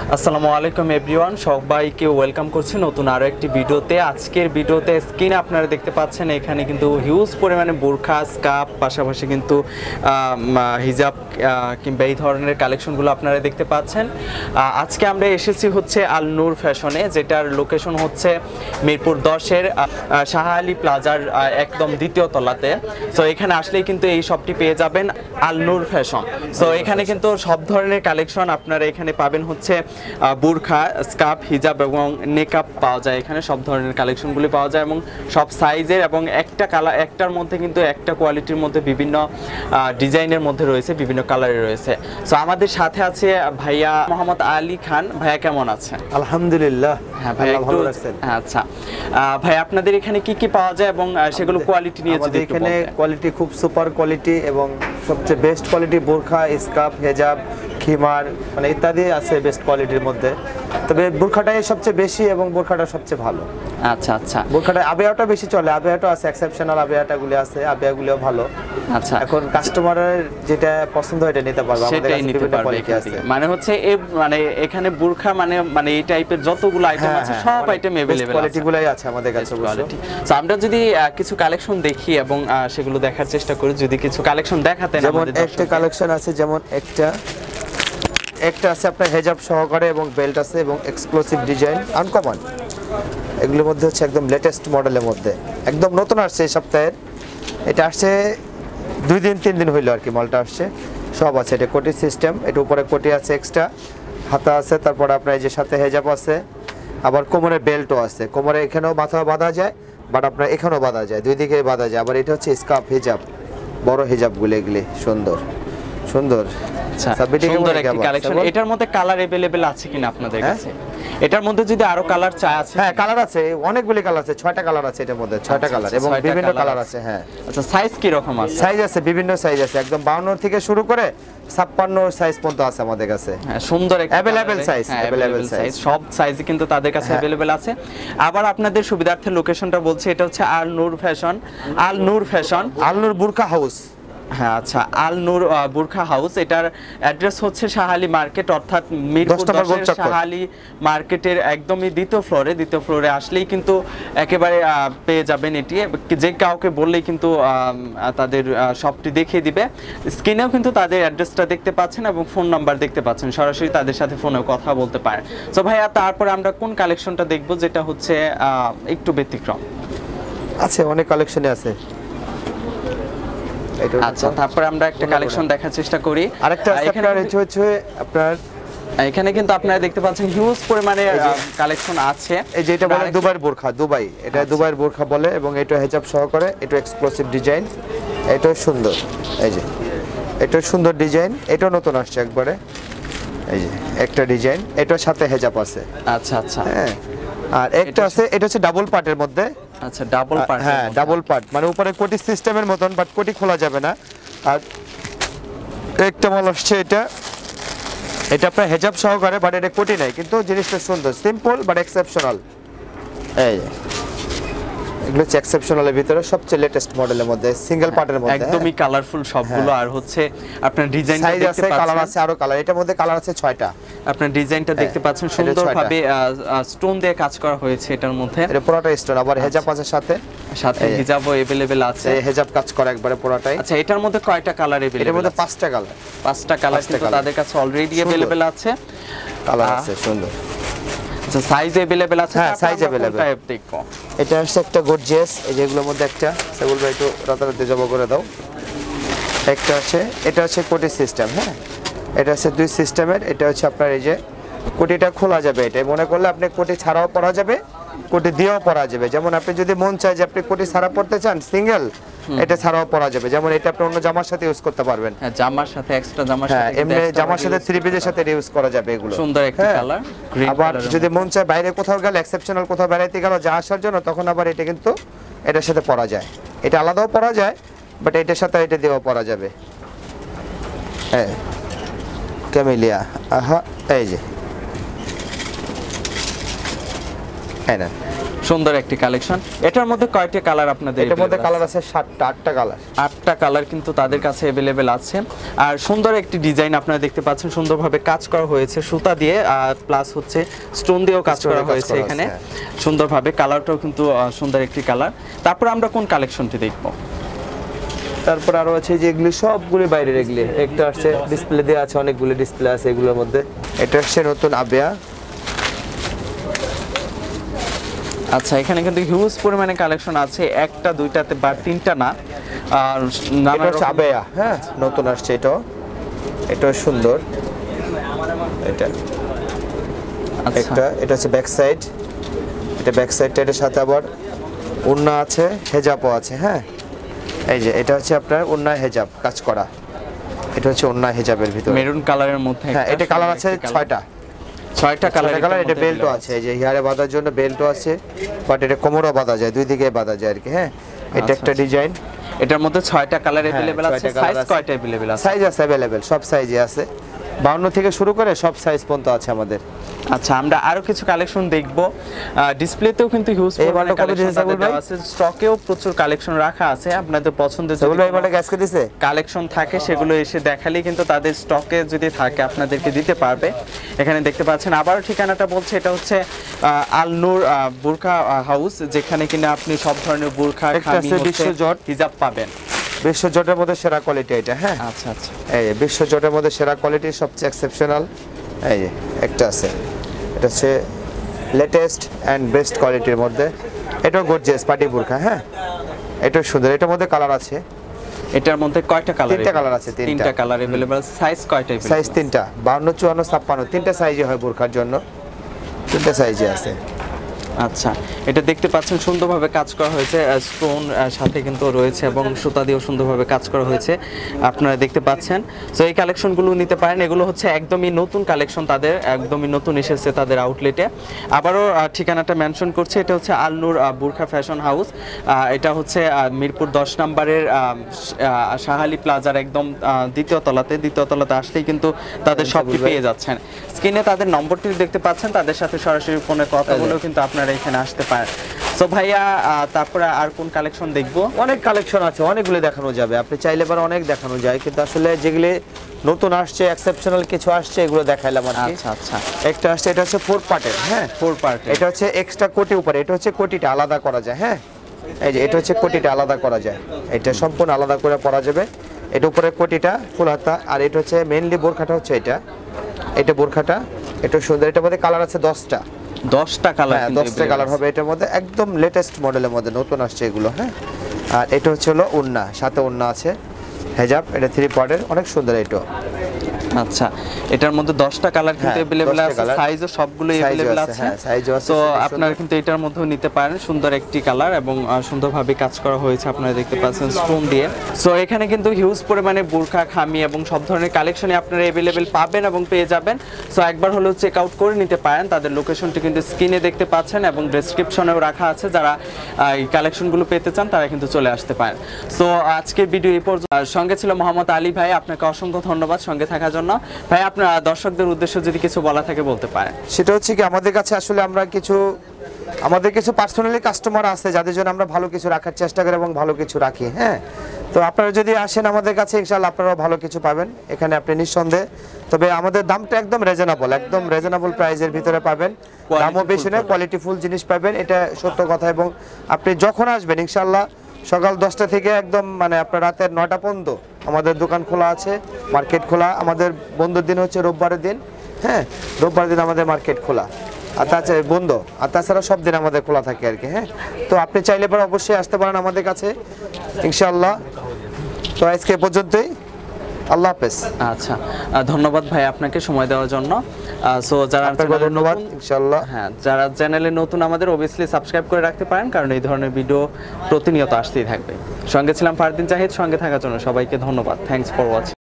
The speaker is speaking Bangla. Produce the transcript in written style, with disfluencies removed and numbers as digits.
আসসালামু আলাইকুম এভরিওয়ান, সবাইকে ওয়েলকাম করছি নতুন আরও একটি ভিডিওতে। আজকের ভিডিওতে স্ক্রিনে আপনারা দেখতে পাচ্ছেন এখানে কিন্তু হিউজ পরিমাণে বোরখা, স্কার্ফ, পাশাপাশি কিন্তু হিজাব কিংবা এই ধরনের কালেকশনগুলো আপনারা দেখতে পাচ্ছেন। আজকে আমরা এসেছি হচ্ছে আল নূর ফ্যাশনে, যেটার লোকেশন হচ্ছে মিরপুর 10-এর শাহ আলী প্লাজার একদম দ্বিতীয় তলাতে। সো এখানে আসলেই কিন্তু এই শপটি পেয়ে যাবেন, আল নূর ফ্যাশন। সো এখানে কিন্তু সব ধরনের কালেকশন আপনারা এখানে পাবেন হচ্ছে বুরখা, স্কার্ফ, হিজাব এবং নেকআপ পাওয়া যায়। এখানে সব ধরনের কালেকশনগুলি পাওয়া যায় এবং সব সাইজের, এবং একটা কালার, একটার মধ্যে কিন্তু একটা কোয়ালিটির মধ্যে বিভিন্ন ডিজাইনের মধ্যে রয়েছে, বিভিন্ন কালারে রয়েছে। সো আমাদের সাথে আছে ভাইয়া মোহাম্মদ আলী খান। ভাইয়া কেমন আছেন? আলহামদুলিল্লাহ। হ্যাঁ ভাইয়া, ভালো আছেন? আচ্ছা ভাই, আপনাদের এখানে কি কি পাওয়া যায় এবং সেগুলো কোয়ালিটি নিয়ে যদি একটু এখানে বলতেন। কোয়ালিটি খুব সুপার কোয়ালিটি এবং সবচেয়ে বেস্ট কোয়ালিটি বোরখা, স্কার্ফ, হিজাব, খিমার মানে ইত্যাদি আছে বেস্ট কোয়ালিটির মধ্যে। তবে বোরখাটাই সবচেয়ে বেশি এবং বোরখাটা সবচেয়ে ভালো। আচ্ছা আচ্ছা, বোরখাটা আবেয়াটা বেশি চলে, আবেয়াটা আছে, এক্সেপশনাল আবেয়াটাগুলি আছে, আবেয়াগুলিও ভালো। আচ্ছা, এখন কাস্টমারের যেটা পছন্দ হয় এটা নিতে পারবে, আমাদের সেটাই কাছে নিতে বিভিন্ন পারবে কোয়ালিটি এখান আছে। থেকে। মানে হচ্ছে মানে এখানে বুরখা মানে এই টাইপের যতগুলো আইটেম আছে সব আইটেম अवेलेबल আছে, কোয়ালিটিগুলাই আছে আমাদের কাছে কোয়ালিটি। সো আমরা যদি কিছু কালেকশন দেখি এবং সেগুলো দেখার চেষ্টা করি, যদি কিছু কালেকশন দেখাতেন যেমন আমাদের একটা কালেকশন আছে, যেমন একটা আছে আপনার হেজাব সহকারে এবং বেল্ট আছে এবং এক্সক্লুসিভ ডিজাইন, আনকমন। এগুলোর মধ্যে হচ্ছে একদম লেটেস্ট মডেলের মধ্যে, একদম নতুন আসছে এই সপ্তাহের। এটা আসছে 2 দিন 3 দিন হইলো আর কি, মালটা আসছে। সব আছে, এটা কোটি সিস্টেম, এটা উপরে কোটি আছে, এক্সট্রা হাতা আছে, তারপর আপনার এই যে সাথে হেজাব আছে, আবার কোমরে বেল্টও আছে। কোমরে এখানেও মাথা বাঁধা যায়, বাট আপনার এখানেও বাঁধা যায়, দুই দিকেই বাঁধা যায়। আবার এটা হচ্ছে স্কার্ফ হিজাব, বড় হিজাবগুলো, এগুলি সুন্দর সুন্দর। আচ্ছা, সুন্দর একটা কালেকশন। এটার মধ্যে কালার अवेलेबल আছে কিনা আপনাদের কাছে? এটার মধ্যে যদি আরো কালার চাই আছে? হ্যাঁ, কালার আছে, অনেকগুলি কালার আছে, 6টা কালার আছে এটার মধ্যে, 6টা কালার এবং বিভিন্ন কালার আছে। হ্যাঁ, আচ্ছা, সাইজ কি রকম আছে? সাইজ আছে, বিভিন্ন সাইজ আছে, একদম 52 থেকে শুরু করে 56 সাইজ পর্যন্ত আছে আমাদের কাছে। হ্যাঁ, সুন্দর একটা अवेलेबल সাইজ, अवेलेबल সাইজ, সব সাইজই কিন্তু তাদের কাছে अवेलेबल আছে। আবার আপনাদের সুবিধার্থে লোকেশনটা বলছি, এটা হচ্ছে Al Noor fashion, Al Noor fashion, Al Noor burqa house. হ্যাঁ আচ্ছা, আল নূর বুরখা হাউস। এটার অ্যাড্রেস হচ্ছে শাহ আলী মার্কেট, অর্থাৎ মিরপুর 10-এর শাহ আলী মার্কেটের একদমই দ্বিতীয় ফ্লোরে আসলেই কিন্তু একেবারে পেয়ে যাবেন এটি। যে কাউকে বললেই কিন্তু তাদের শপটি দেখিয়ে দিবে। স্ক্রিনেও কিন্তু তাদের অ্যাড্রেসটা দেখতে পাচ্ছেন এবং ফোন নাম্বার দেখতে পাচ্ছেন, সরাসরি তাদের সাথে ফোনেও কথা বলতে পারেন। তো ভাইয়া, তারপরে আমরা কোন কালেকশনটা দেখবো যেটা হচ্ছে একটু ব্যতিক্রম? আছে, অনেক কালেকশনে আছে। আচ্ছা, তারপরে আমরা একটা কালেকশন দেখার চেষ্টা করি। আরেকটা আপনার হচ্ছে আপনার এখানে কিন্তু আপনারা দেখতে পাচ্ছেন হিউজ পরিমাণে কালেকশন আছে। এই যে এটা বলে দুবাইয়ের বোরখা, দুবাই, এটা দুবাইয়ের বোরখা বলে এবং এটা হেজাব সহকারে, এটা এক্সক্লুসিভ ডিজাইন, এটা সুন্দর। এই যে এটা সুন্দর ডিজাইন, এটা নতুন আসছে একবারে। এই যে একটা ডিজাইন, এটার সাথে হেজাব আছে। আচ্ছা আচ্ছা, হ্যাঁ। আর একটা আছে, এটা হচ্ছে ডাবল পার্টের মধ্যে। আচ্ছা, ডাবল পার্ট। হ্যাঁ, ডাবল পার্ট, মানে উপরে কোটি সিস্টেমের মতন, বাট কোটি খোলা যাবে না। আর একটা মাল আসছে, এটা আপনার হেজাব সহকারে, বাট এটা কোটি নাই, কিন্তু জিনিসটা সুন্দর, সিম্পল বাট এক্সেপশনাল। এই এগুলো হচ্ছে এক্সেপশনালের ভিতরে সবচেয়ে লেটেস্ট মডেলের মধ্যে, সিঙ্গেল পার্টের মধ্যে, একদমই কালারফুল সবগুলো। আর হচ্ছে আপনার ডিজাইনটা সাইজ আছে, কালার আছে, আরো কালার, এটার মধ্যে কালার আছে 6টা। আপনার ডিজাইনটা দেখতে পাচ্ছেন, সুন্দরভাবে স্টোন দিয়ে কাজ করা হয়েছে এটার মধ্যে। এটা পুরোটা স্টোন, আবার হেজাব আছে সাথে হিজাবও अवेलेबल আছে। এই হেজাব কাজ করা একবারে পুরোটাই। আচ্ছা, এটার মধ্যে কয়টা কালার अवेलेबल? এটার মধ্যে 5টা কালার, 5টা কালার কিন্তু তাদের কাছে অলরেডি अवेलेबल আছে। কালার আছে সুন্দর। আচ্ছা, সাইজ अवेलेबल আছে? হ্যাঁ, সাইজ अवेलेबल। দেখো, এটা হচ্ছে একটা গর্জিয়াস, এই যেগুলোর মধ্যে একটা সেগুলো একটু রাতারাতি জমা করে দাও। একটা আছে, এটা হচ্ছে কোটি সিস্টেম। হ্যাঁ, এটা হচ্ছে 2 সিস্টেমের। এটা হচ্ছে আপনার এই যে কোটিটা খোলা যাবে, এটা মনে করলে আপনি কোটি ছাড়াও পরা যাবে, কোটি দিয়েও পরা যাবে। যেমন আপনি যদি মন চায় যে আপনি কোটি ছাড়া পড়তে চান সিঙ্গেল, এটা ছাড়াও পরা যাবে। যেমন এটা আপনি অন্য জামার সাথে ইউজ করতে পারবেন। হ্যাঁ, জামার সাথে, এক্সট্রা জামার সাথে, এমনি জামার সাথে 3 পিসের সাথে ইউজ করা যাবে এগুলো। সুন্দর একটা কালার, গ্রিন আবার কালার। যদি মন চায় বাইরে কোথাও গেলে, এক্সেপশনাল কোথাও বেড়াইতে গেল যা আসার জন্য, তখন আবার এটা কিন্তু এটার সাথে পরা যায়। এটা আলাদাও পরা যায়, বাট এটার সাথে এটা দিয়েও পরা যাবে। হ্যাঁ, ক্যামেলিয়া। আহা, এই যে হ্যাঁ না, সুন্দর একটি কালেকশন। এটার মধ্যে কয়টা কালার আপনাদের? এটার মধ্যে কালার আছে 7টা 8টা কালার। 8টা কালার কিন্তু তাদের কাছে अवेलेबल আছে। আর সুন্দর একটি ডিজাইন আপনারা দেখতে পাচ্ছেন, সুন্দরভাবে কাজ করা হয়েছে সুতা দিয়ে, আর প্লাস হচ্ছে স্টোন দিয়েও কাজ করা হয়েছে এখানে সুন্দরভাবে। কালারটাও কিন্তু সুন্দর একটি কালার। তারপর আমরা কোন কালেকশনটি দেখব? তারপর আরো আছে যে এগুলি সবগুলো বাইরের, এগুলি একটা আসছে ডিসপ্লে দেওয়া আছে, অনেকগুলো ডিসপ্লে আছে এগুলোর মধ্যে। এটা আসছে নতুন আবেয়া। আচ্ছা, এখানে কিন্তু হিউজ পরিমাণে কালেকশন আছে, একটা দুইটাতে বা তিনটা না। আর এটা হচ্ছে আবেয়া, হ্যাঁ নতুন আসছে এটাও, এটাও সুন্দর। এটা একটা, এটা হচ্ছে ব্যাক সাইড, এটা ব্যাক সাইডটা, এটার সাথে আবার ওড়না আছে, হেজাবও আছে। হ্যাঁ এই যে এটা হচ্ছে আপনার ওড়না হেজাব কাজ করা, এটা হচ্ছে ওড়না হেজাবের ভিতরে মেরুন কালারের মধ্যে। হ্যাঁ এটা কালার আছে 6টা কালার। এটা বেল্টও আছে, এই যে হিয়ারে বাঁধার জন্য বেল্টও আছে, বাট এটা কোমরও বাঁধা যায়, দুই দিকে বাঁধা যায় আর কি। হ্যাঁ এটা একটা ডিজাইন, এটার মধ্যে 6টা কালার अवेलेबल আছে। সাইজ কয়টা अवेलेबल আছে? সাইজ আছে अवेलेबल, সব সাইজে আছে, 52 থেকে শুরু করে সব সাইজ পর্যন্ত আছে আমাদের। আচ্ছা, আমরা আরো কিছু কালেকশন দেখব। ডিসপ্লেতেও কিন্তু হিউজ পরিমাণে কালেকশন আছে, স্টকেও প্রচুর কালেকশন রাখা আছে। আপনাদের পছন্দের সেগুলো এবারে গ্যাসকে দিছে কালেকশন থাকে সেগুলো এসে দেখালেই কিন্তু তাদের স্টকে যদি থাকে আপনাদেরকে দিতে পারবে। এখানে দেখতে পাচ্ছেন, আবার ঠিকানাটা বলছে, এটা হচ্ছে আল নূর বুরকা হাউস, যেখানে কিনা আপনি সব ধরনের বুরকা, খামি, বিশ্বজট, হিজাব পাবেন। বিশ্বজটের মধ্যে সেরা কোয়ালিটি এটা। হ্যাঁ আচ্ছা আচ্ছা, এই বিশ্বজটের মধ্যে সেরা কোয়ালিটি, সবচেয়ে এক্সেপশনাল। এই যে একটা আছে, এটা হচ্ছে লেটেস্ট অ্যান্ড বেস্ট কোয়ালিটির মধ্যে, এটাও গর্জিয়াস পার্টি বুরকা। হ্যাঁ এটাও সুন্দর, এটার মধ্যে কালার আছে। এটার মধ্যে কয়টা কালার? তিনটা কালার আছে, তিনটা কালার अवेलेबल। সাইজ কয়টা? সাইজ তিনটা, 52, 54, 56, তিনটা সাইজে হয় বোরখার জন্য, তিনটা সাইজে আছে। আচ্ছা, এটা দেখতে পাচ্ছেন সুন্দরভাবে কাজ করা হয়েছে, স্টোন সাথে কিন্তু রয়েছে এবং সুতা দিয়েও সুন্দরভাবে কাজ করা হয়েছে, আপনারা দেখতে পাচ্ছেন। সো এই কালেকশনগুলো নিতে পারেন, এগুলো হচ্ছে একদমই নতুন কালেকশন, তাদের একদমই নতুন এসেছে তাদের আউটলেটে। আবারও ঠিকানাটা মেনশন করছে, এটা হচ্ছে আল নূর বুরখা ফ্যাশন হাউস। এটা হচ্ছে মিরপুর 10 নম্বরের শাহালি প্লাজার একদম দ্বিতীয় তলাতে আসলেই কিন্তু তাদের শপটি পেয়ে যাচ্ছেন। স্ক্রিনে তাদের নম্বরটি দেখতে পাচ্ছেন, তাদের সাথে সরাসরি ফোনে কথা বলেও কিন্তু আপনারা এখানে আসতে পারেন। সো ভাইয়া, তারপরে আর কোন কালেকশন দেখবো? অনেক কালেকশন আছে, অনেকগুলো দেখানো যাবে, আপনি চাইলে এবার অনেক দেখানো যায়, কিন্তু আসলে যেগুলি নতুন আসছে, এক্সেপশনাল কিছু আসছে, এগুলো দেখাইলাম আর কি। আচ্ছা আচ্ছা, একটা আসছে, এটা হচ্ছে 4 পার্টের। হ্যাঁ 4 পার্ট, এটা হচ্ছে এক্সট্রা কোটি উপরে, এটা হচ্ছে কোটিটা আলাদা করা যায়। হ্যাঁ এই যে এটা হচ্ছে কোটিটা আলাদা করা যায়, এটা সম্পূর্ণ আলাদা করে পরা যাবে। এটা উপরে কোটিটা ফুল হাতা, আর এটা হচ্ছে মেইনলি বোরখাটা হচ্ছে এটা বোরখাটা, এটা সুন্দর। এটার মধ্যে কালার আছে 10টা কালার। হ্যাঁ 10টা কালার হবে এটার মধ্যে, একদম লেটেস্ট মডেলের মধ্যে নতুন আসছে এগুলো। হ্যাঁ আর এটা হচ্ছে হলো ওড়না, সাথে ওড়না আছে, হেজাব, এটা 3 পার্টের, অনেক সুন্দর এটা। আচ্ছা, এটার মধ্যে 10টা কালার কিন্তু अवेलेबल আছে, সাইজও সবগুলোই अवेलेबल আছে। হ্যাঁ সাইজও আছে, তো আপনারা কিন্তু এটার মধ্যেও নিতে পারেন। সুন্দর একটি কালার এবং সুন্দরভাবে কাজ করা হয়েছে, আপনারা দেখতে পাচ্ছেন স্টোন দিয়ে। সো এখানে কিন্তু হিউজ পরিমাণে বুরখা, খামি এবং সব ধরনের কালেকশনই আপনারা अवेलेबल পাবেন এবং পেয়ে যাবেন। সো একবার হলেও চেক আউট করে নিতে পারেন। তাদের লোকেশনটি কিন্তু স্ক্রিনে দেখতে পাচ্ছেন এবং ডেসক্রিপশনেও রাখা আছে, যারা এই কালেকশনগুলো পেতে চান তারা কিন্তু চলে আসতে পারেন। সো আজকের ভিডিও এই পর্যন্ত। সঙ্গে ছিল মোহাম্মদ আলী ভাই, আপনাকে অসংখ্য ধন্যবাদ সঙ্গে থাকার জন্য। ভাই, আপনার দর্শকদের উদ্দেশ্যে যদি কিছু বলা থাকে বলতে পারেন। সেটা হচ্ছে কি, আমাদের কাছে আসলে আমাদের কিছু পার্সোনালি কাস্টমার আছে যাদের জন্য আমরা ভালো কিছু রাখার চেষ্টা করি এবং ভালো কিছু রাখি। হ্যাঁ তো আপনারা যদি আসেন আমাদের কাছে, ইনশাআল্লাহ আপনারাও ভালো কিছু পাবেন এখানে, আপনি নিঃসন্দেহে। তবে আমাদের দামটা একদম রিজনেবল প্রাইসের ভিতরে পাবেন, দামও বেশি নয়, কোয়ালিটিফুল জিনিস পাবেন, এটা সত্য কথা। এবং আপনি যখন আসবেন ইনশাআল্লাহ সকাল 10টা থেকে একদম আপনার রাতের 9টা পর্যন্ত আমাদের দোকান খোলা আছে, মার্কেট খোলা। আমাদের বন্ধের দিন হচ্ছে রোববারের দিন। হ্যাঁ রোববার দিন আমাদের মার্কেট খোলা, আর তাছাড়া বন্ধ, আর তাছাড়া সব দিন আমাদের খোলা থাকে আর কি। হ্যাঁ তো আপনি চাইলে পরে অবশ্যই আসতে পারেন আমাদের কাছে ইনশাআল্লাহ। তো আজকে পর্যন্তই, আল্লাহ হাফেজ। আচ্ছা, ধন্যবাদ ভাই আপনাকে সময় দেওয়ার জন্য। সো যারা ধন্যবাদ ইনশাআল্লাহ। হ্যাঁ, যারা চ্যানেলে নতুন আমাদের অবভিয়াসলি সাবস্ক্রাইব করে রাখতে পারেন, কারণ এই ধরনের ভিডিও প্রতিনিয়ত আসতেই থাকবে। সঙ্গে ছিলাম ফারদিন জাহিদ, সঙ্গে থাকার জন্য সবাইকে ধন্যবাদ। Thanks for watching.